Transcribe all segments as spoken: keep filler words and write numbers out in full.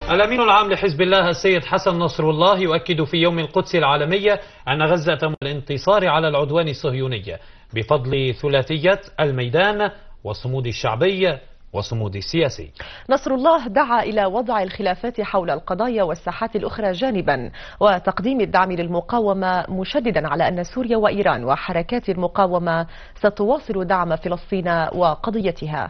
الأمين العام لحزب الله السيد حسن نصر الله يؤكد في يوم القدس العالمية أن غزة تم الانتصار على العدوان الصهيوني بفضل ثلاثية الميدان والصمود الشعبي والصمود السياسي. نصر الله دعا إلى وضع الخلافات حول القضايا والساحات الأخرى جانبا وتقديم الدعم للمقاومة، مشددا على أن سوريا وإيران وحركات المقاومة ستواصل دعم فلسطين وقضيتها.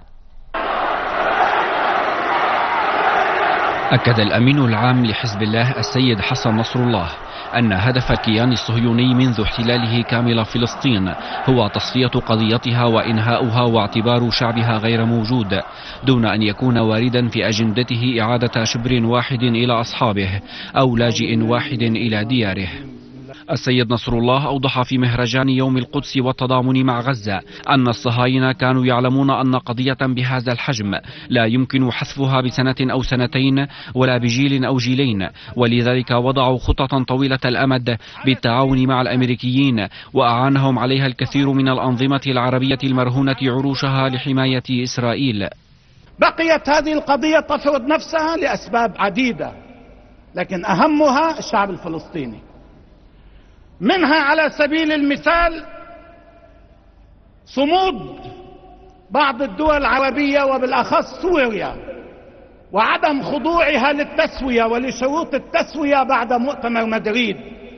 أكد الأمين العام لحزب الله السيد حسن نصر الله أن هدف الكيان الصهيوني منذ احتلاله كامل فلسطين هو تصفية قضيتها وإنهاؤها واعتبار شعبها غير موجود، دون أن يكون واردا في أجندته إعادة شبر واحد إلى أصحابه أو لاجئ واحد إلى دياره. السيد نصر الله أوضح في مهرجان يوم القدس والتضامن مع غزة أن الصهاينة كانوا يعلمون أن قضية بهذا الحجم لا يمكن حذفها بسنة أو سنتين ولا بجيل أو جيلين، ولذلك وضعوا خطة طويلة الأمد بالتعاون مع الأمريكيين، وأعانهم عليها الكثير من الأنظمة العربية المرهونة عروشها لحماية إسرائيل. بقيت هذه القضية تفرض نفسها لأسباب عديدة، لكن أهمها الشعب الفلسطيني. منها على سبيل المثال صمود بعض الدول العربية وبالأخص سوريا وعدم خضوعها للتسوية ولشروط التسوية بعد مؤتمر مدريد،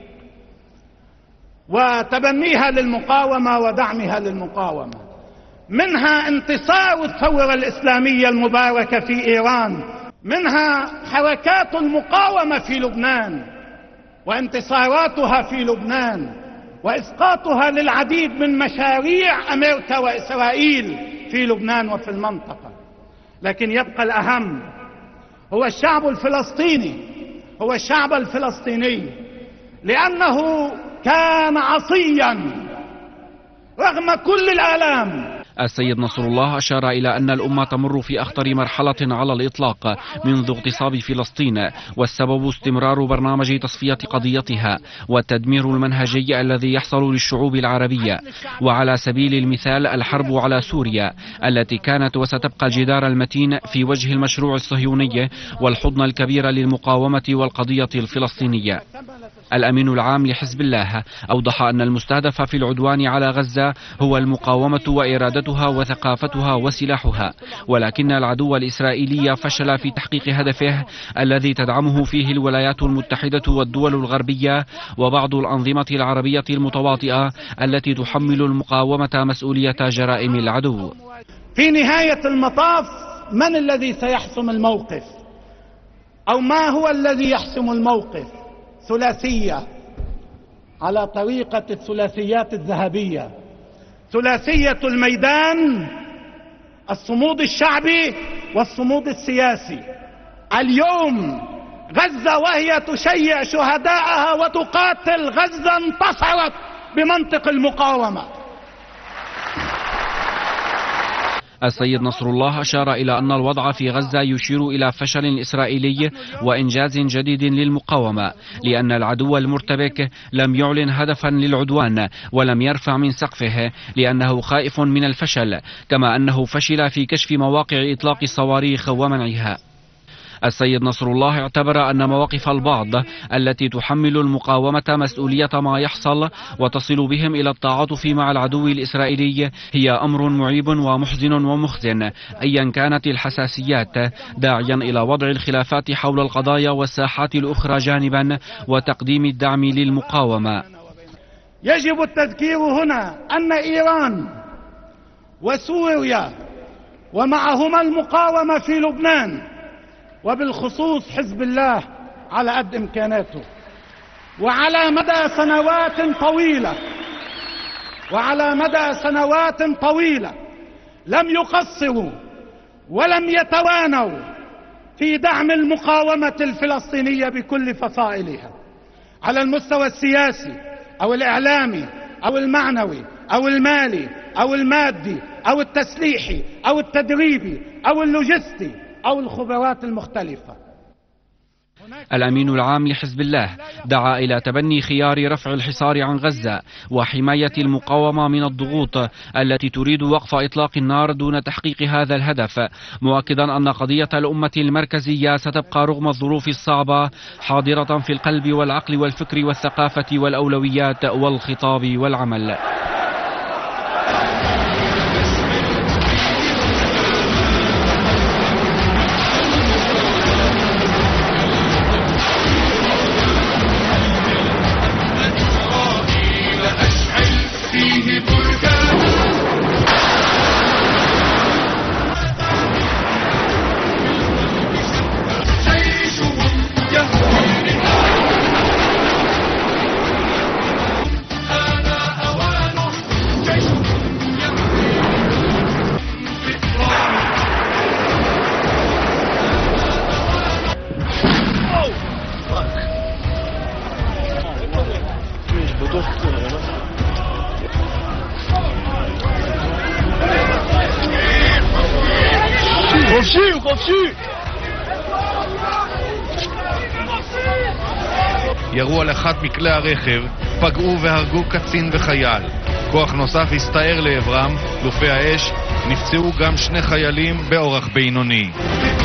وتبنيها للمقاومة ودعمها للمقاومة. منها انتصار الثورة الإسلامية المباركة في إيران، منها حركات المقاومة في لبنان وانتصاراتها في لبنان وإسقاطها للعديد من مشاريع أمريكا وإسرائيل في لبنان وفي المنطقة. لكن يبقى الأهم هو الشعب الفلسطيني، هو الشعب الفلسطيني، لأنه كان عصيا رغم كل الآلام. السيد نصر الله أشار إلى أن الأمة تمر في أخطر مرحلة على الإطلاق منذ اغتصاب فلسطين، والسبب استمرار برنامج تصفية قضيتها والتدمير المنهجي الذي يحصل للشعوب العربية. وعلى سبيل المثال الحرب على سوريا التي كانت وستبقى الجدار المتين في وجه المشروع الصهيوني والحضن الكبير للمقاومة والقضية الفلسطينية. الأمين العام لحزب الله أوضح أن المستهدف في العدوان على غزة هو المقاومة وإرادتها وثقافتها وسلاحها، ولكن العدو الإسرائيلي فشل في تحقيق هدفه الذي تدعمه فيه الولايات المتحدة والدول الغربية وبعض الأنظمة العربية المتواطئة التي تحمل المقاومة مسؤولية جرائم العدو. في نهاية المطاف من الذي سيحسم الموقف، أو ما هو الذي يحسم الموقف؟ ثلاثية على طريقة الثلاثيات الذهبية: ثلاثية الميدان، الصمود الشعبي، والصمود السياسي. اليوم غزة وهي تشيع شهدائها وتقاتل، غزة انتصرت بمنطق المقاومة. السيد نصر الله أشار إلى أن الوضع في غزة يشير إلى فشل إسرائيلي وإنجاز جديد للمقاومة، لأن العدو المرتبك لم يعلن هدفا للعدوان ولم يرفع من سقفه لأنه خائف من الفشل، كما أنه فشل في كشف مواقع إطلاق الصواريخ ومنعها. السيد نصر الله اعتبر أن مواقف البعض التي تحمل المقاومة مسؤولية ما يحصل وتصل بهم إلى التعاطف مع العدو الإسرائيلي هي أمر معيب ومحزن ومخزن أيا كانت الحساسيات، داعيا إلى وضع الخلافات حول القضايا والساحات الأخرى جانبا وتقديم الدعم للمقاومة. يجب التذكير هنا أن إيران وسوريا ومعهما المقاومة في لبنان وبالخصوص حزب الله على قد إمكاناته، وعلى مدى سنوات طويلة وعلى مدى سنوات طويلة لم يقصروا ولم يتوانوا في دعم المقاومة الفلسطينية بكل فصائلها، على المستوى السياسي أو الإعلامي أو المعنوي أو المالي أو المادي أو التسليحي أو التدريبي أو اللوجستي أو الخبرات المختلفة. الأمين العام لحزب الله دعا إلى تبني خيار رفع الحصار عن غزة وحماية المقاومة من الضغوط التي تريد وقف إطلاق النار دون تحقيق هذا الهدف، مؤكدا أن قضية الأمة المركزية ستبقى رغم الظروف الصعبة حاضرة في القلب والعقل والفكر والثقافة والأولويات والخطاب والعمل. חופשי, חופשי! ירו על אחד מכלי הרכב, פגעו והרגו קצין וחייל. כוח נוסף הסתער לעברם, לופי האש, נפצעו גם שני חיילים באורח בינוני.